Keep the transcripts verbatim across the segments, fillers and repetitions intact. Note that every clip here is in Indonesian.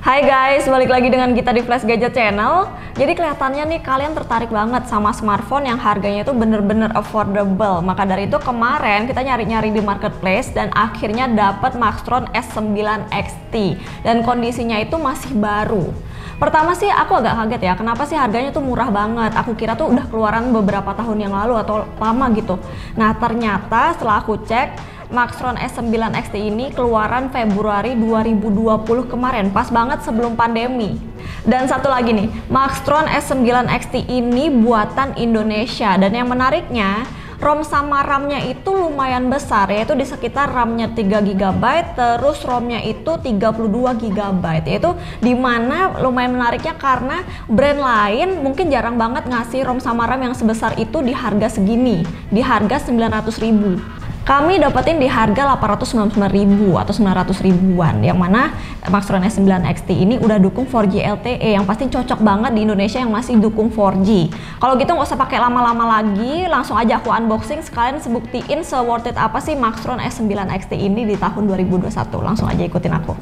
Hai guys, balik lagi dengan kita di Flash Gadget Channel. Jadi kelihatannya nih kalian tertarik banget sama smartphone yang harganya itu bener-bener affordable. Maka dari itu kemarin kita nyari-nyari di marketplace dan akhirnya dapat Maxtron S sembilan X T dan kondisinya itu masih baru. Pertama sih aku agak kaget ya, kenapa sih harganya tuh murah banget? Aku kira tuh udah keluaran beberapa tahun yang lalu atau lama gitu. Nah ternyata setelah aku cek, Maxtron S sembilan X T ini keluaran Februari dua ribu dua puluh kemarin, pas banget sebelum pandemi. Dan satu lagi nih, Maxtron S sembilan X T ini buatan Indonesia, dan yang menariknya ROM sama RAM-nya itu lumayan besar, yaitu di sekitar RAM-nya tiga giga byte, terus ROM-nya itu tiga puluh dua giga byte, yaitu dimana lumayan menariknya karena brand lain mungkin jarang banget ngasih ROM sama RAM yang sebesar itu di harga segini, di harga sembilan ratus ribu. Kami dapetin di harga delapan ratus sembilan puluh sembilan ribu atau sembilan ratus ribuan, yang mana Maxtron S sembilan X T ini udah dukung four G L T E yang pasti cocok banget di Indonesia yang masih dukung four G. Kalau gitu nggak usah pakai lama-lama lagi, langsung aja aku unboxing sekalian sebuktiin se worth it apa sih Maxtron S sembilan X T ini di tahun dua ribu dua puluh satu. Langsung aja ikutin aku.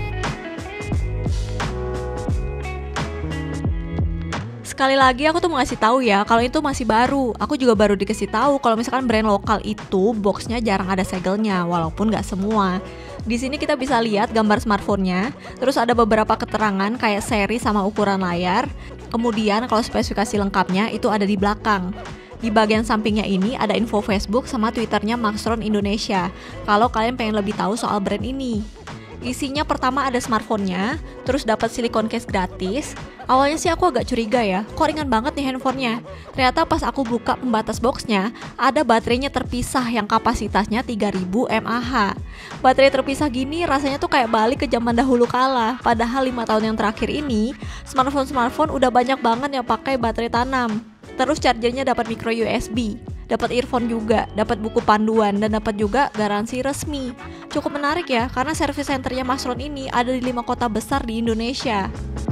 Sekali lagi aku tuh mau ngasih tahu ya, kalau itu masih baru. Aku juga baru dikasih tahu kalau misalkan brand lokal itu boxnya jarang ada segelnya, walaupun nggak semua. Di sini kita bisa lihat gambar smartphone-nya, terus ada beberapa keterangan kayak seri sama ukuran layar. Kemudian kalau spesifikasi lengkapnya itu ada di belakang. Di bagian sampingnya ini ada info Facebook sama Twitternya Maxtron Indonesia, kalau kalian pengen lebih tahu soal brand ini. Isinya pertama ada smartphone-nya, terus dapat silicone case gratis. Awalnya sih aku agak curiga ya, kok ringan banget nih handphonenya. Ternyata pas aku buka pembatas boxnya, ada baterainya terpisah yang kapasitasnya tiga ribu mAh. Baterai terpisah gini rasanya tuh kayak balik ke zaman dahulu kala. Padahal lima tahun yang terakhir ini, smartphone-smartphone udah banyak banget yang pakai baterai tanam. Terus chargernya dapat micro U S B, dapat earphone juga, dapat buku panduan, dan dapat juga garansi resmi. Cukup menarik ya, karena service centernya Maxtron ini ada di lima kota besar di Indonesia.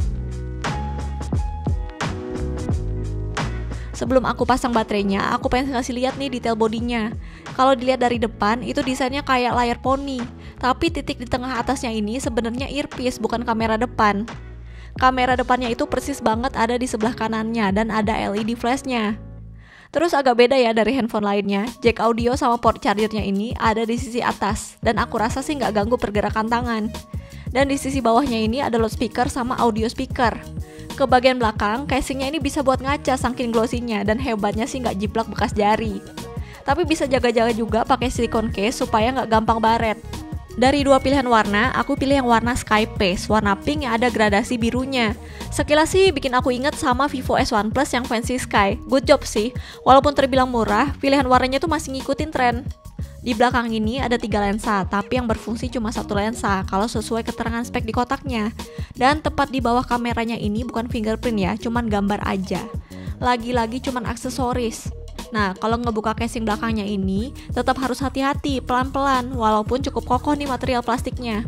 Sebelum aku pasang baterainya, aku pengen kasih lihat nih detail bodinya. Kalau dilihat dari depan, itu desainnya kayak layar poni, tapi titik di tengah atasnya ini sebenarnya earpiece, bukan kamera depan. Kamera depannya itu persis banget ada di sebelah kanannya dan ada L E D flashnya. Terus agak beda ya dari handphone lainnya, jack audio sama port chargernya ini ada di sisi atas, dan aku rasa sih nggak ganggu pergerakan tangan. Dan di sisi bawahnya ini ada loudspeaker sama audio speaker. Ke bagian belakang, casingnya ini bisa buat ngaca saking glossy-nya, dan hebatnya sih nggak jiplak bekas jari. Tapi bisa jaga-jaga juga pakai silicone case supaya nggak gampang baret. Dari dua pilihan warna, aku pilih yang warna Sky Pace, warna pink yang ada gradasi birunya. Sekilas sih bikin aku inget sama Vivo S one Plus yang Fancy Sky. Good job sih, walaupun terbilang murah, pilihan warnanya tuh masih ngikutin tren. Di belakang ini ada tiga lensa, tapi yang berfungsi cuma satu lensa kalau sesuai keterangan spek di kotaknya. Dan tepat di bawah kameranya ini bukan fingerprint ya, cuman gambar aja. Lagi-lagi cuman aksesoris. Nah, kalau ngebuka casing belakangnya ini, tetap harus hati-hati, pelan-pelan, walaupun cukup kokoh nih material plastiknya.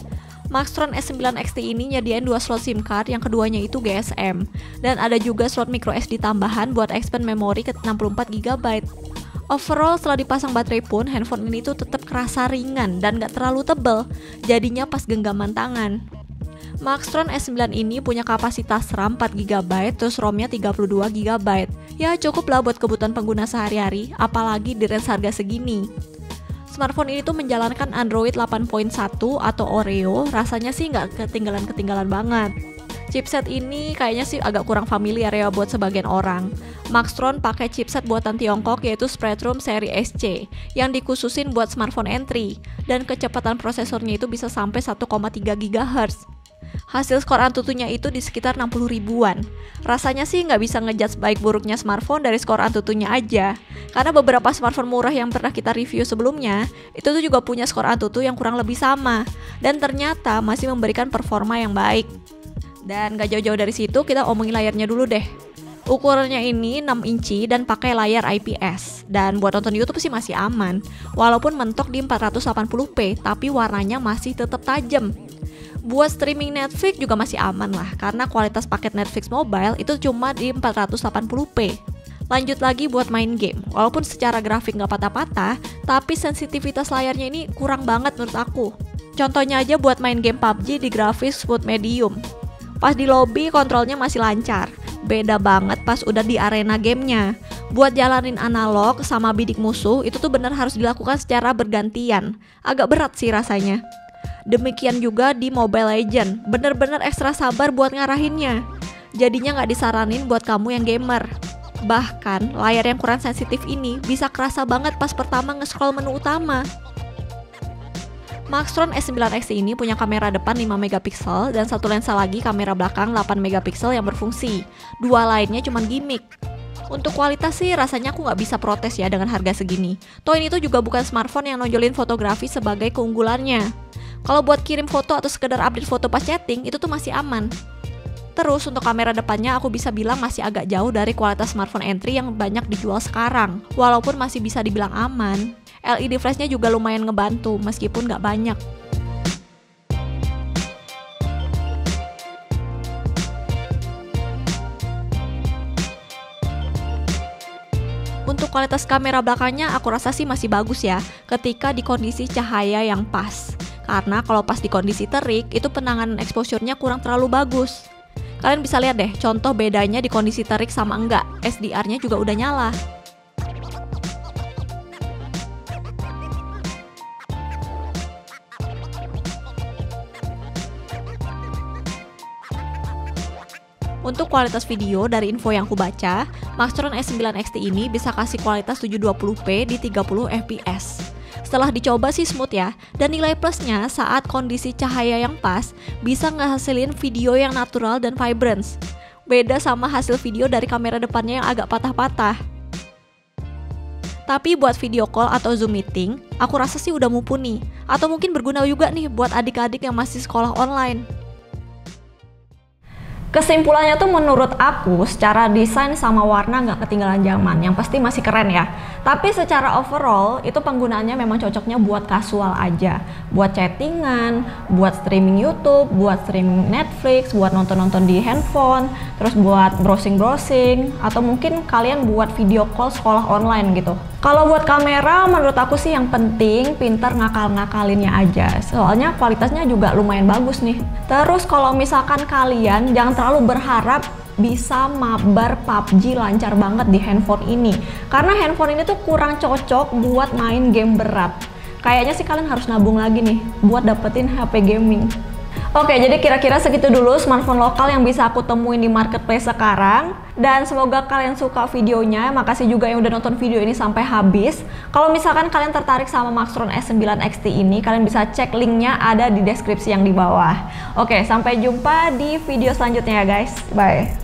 Maxtron S sembilan X T ini nyediain dua slot SIM card, yang keduanya itu G S M. Dan ada juga slot micro S D tambahan buat expand memori ke enam puluh empat giga byte. Overall, setelah dipasang baterai pun, handphone ini tuh tetap kerasa ringan dan gak terlalu tebel, jadinya pas genggaman tangan. Maxtron S sembilan ini punya kapasitas RAM empat giga byte, terus ROM-nya tiga puluh dua giga byte. Ya cukup lah buat kebutuhan pengguna sehari-hari, apalagi di range harga segini. Smartphone ini tuh menjalankan Android delapan titik satu atau Oreo, rasanya sih nggak ketinggalan-ketinggalan banget. Chipset ini kayaknya sih agak kurang familiar ya buat sebagian orang. Maxtron pakai chipset buatan Tiongkok yaitu Spreadtrum seri S C yang dikhususin buat smartphone entry, dan kecepatan prosesornya itu bisa sampai satu koma tiga gigahertz. Hasil skor Antutunya itu di sekitar enam puluh ribuan. Rasanya sih nggak bisa ngejudge baik buruknya smartphone dari skor Antutunya aja, karena beberapa smartphone murah yang pernah kita review sebelumnya itu tuh juga punya skor Antutu yang kurang lebih sama, dan ternyata masih memberikan performa yang baik. Dan gak jauh-jauh dari situ, kita omongin layarnya dulu deh. Ukurannya ini enam inci dan pakai layar I P S. Dan buat nonton YouTube sih masih aman, walaupun mentok di empat ratus delapan puluh p, tapi warnanya masih tetap tajam. Buat streaming Netflix juga masih aman lah, karena kualitas paket Netflix mobile itu cuma di empat ratus delapan puluh p. Lanjut lagi buat main game, walaupun secara grafik gak patah-patah, tapi sensitivitas layarnya ini kurang banget menurut aku. Contohnya aja buat main game P U B G di grafis smooth medium. Pas di lobby kontrolnya masih lancar. Beda banget pas udah di arena gamenya. Buat jalanin analog sama bidik musuh itu tuh bener harus dilakukan secara bergantian. Agak berat sih rasanya. Demikian juga di Mobile Legends, bener-bener ekstra sabar buat ngarahinnya. Jadinya nggak disaranin buat kamu yang gamer. Bahkan layar yang kurang sensitif ini bisa kerasa banget pas pertama nge-scroll menu utama. Maxtron S sembilan X T ini punya kamera depan lima megapiksel dan satu lensa lagi kamera belakang delapan megapiksel yang berfungsi. Dua lainnya cuma gimmick. Untuk kualitas sih rasanya aku nggak bisa protes ya dengan harga segini. Toh ini tuh juga bukan smartphone yang nonjolin fotografi sebagai keunggulannya. Kalau buat kirim foto atau sekedar update foto pas chatting itu tuh masih aman. Terus untuk kamera depannya aku bisa bilang masih agak jauh dari kualitas smartphone entry yang banyak dijual sekarang. Walaupun masih bisa dibilang aman, L E D flashnya juga lumayan ngebantu meskipun nggak banyak. Untuk kualitas kamera belakangnya aku rasa sih masih bagus ya ketika di kondisi cahaya yang pas. Karena kalau pas di kondisi terik itu penanganan exposure-nya kurang terlalu bagus. Kalian bisa lihat deh contoh bedanya di kondisi terik sama enggak, S D R-nya juga udah nyala. Untuk kualitas video dari info yang aku baca, Maxtron S sembilan X T ini bisa kasih kualitas tujuh dua puluh p di tiga puluh F P S. Setelah dicoba sih smooth ya, dan nilai plusnya saat kondisi cahaya yang pas bisa ngehasilin video yang natural dan vibrant. Beda sama hasil video dari kamera depannya yang agak patah-patah. Tapi buat video call atau Zoom meeting, aku rasa sih udah mumpuni. Atau mungkin berguna juga nih buat adik-adik yang masih sekolah online. Kesimpulannya tuh menurut aku secara desain sama warna nggak ketinggalan zaman, yang pasti masih keren ya. Tapi secara overall itu penggunaannya memang cocoknya buat casual aja, buat chattingan, buat streaming YouTube, buat streaming Netflix, buat nonton-nonton di handphone, terus buat browsing-browsing, atau mungkin kalian buat video call sekolah online gitu. Kalau buat kamera menurut aku sih yang penting pintar ngakal-ngakalinnya aja, soalnya kualitasnya juga lumayan bagus nih. Terus kalau misalkan kalian jangan terlalu berharap bisa mabar P U B G lancar banget di handphone ini, karena handphone ini tuh kurang cocok buat main game berat. Kayaknya sih kalian harus nabung lagi nih buat dapetin H P gaming. Oke, jadi kira-kira segitu dulu smartphone lokal yang bisa aku temuin di marketplace sekarang. Dan semoga kalian suka videonya. Makasih juga yang udah nonton video ini sampai habis. Kalau misalkan kalian tertarik sama Maxtron S sembilan X T ini, kalian bisa cek linknya ada di deskripsi yang di bawah. Oke, sampai jumpa di video selanjutnya ya guys. Bye.